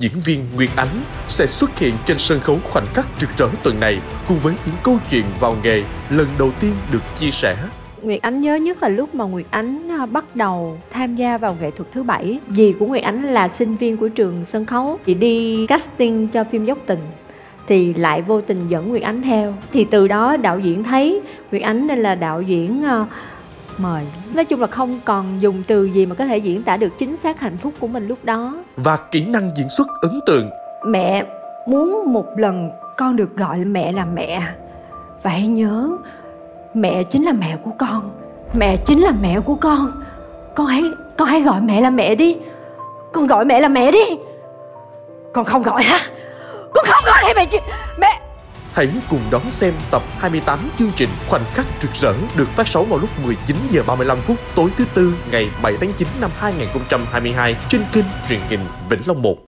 diễn viên Nguyệt Ánh sẽ xuất hiện trên sân khấu khoảnh khắc rực rỡ tuần này cùng với những câu chuyện vào nghề lần đầu tiên được chia sẻ. Nguyệt Ánh nhớ nhất là lúc mà Nguyệt Ánh bắt đầu tham gia vào nghệ thuật thứ bảy. Dì của Nguyệt Ánh là sinh viên của trường sân khấu, chị đi casting cho phim Dốc Tình thì lại vô tình dẫn Nguyệt Ánh theo. Thì từ đó đạo diễn thấy Nguyệt Ánh nên là đạo diễn mời. Nói chung là không còn dùng từ gì mà có thể diễn tả được chính xác hạnh phúc của mình lúc đó. Và kỹ năng diễn xuất ấn tượng. Mẹ muốn một lần con được gọi mẹ là mẹ. Và hãy nhớ, mẹ chính là mẹ của con. Mẹ chính là mẹ của con. Con hãy gọi mẹ là mẹ đi. Con gọi mẹ là mẹ đi. Con không gọi hả? Con không gọi hay mẹ? Hãy cùng đón xem tập 28 chương trình Khoảnh khắc rực rỡ được phát sóng vào lúc 19h35 tối thứ Tư ngày 7 tháng 9 năm 2022 trên kênh truyền hình Vĩnh Long 1.